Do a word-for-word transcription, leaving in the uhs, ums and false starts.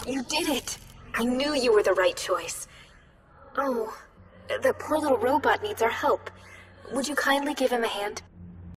You did it! I knew you were the right choice. Oh, the poor little robot needs our help. Would you kindly give him a hand?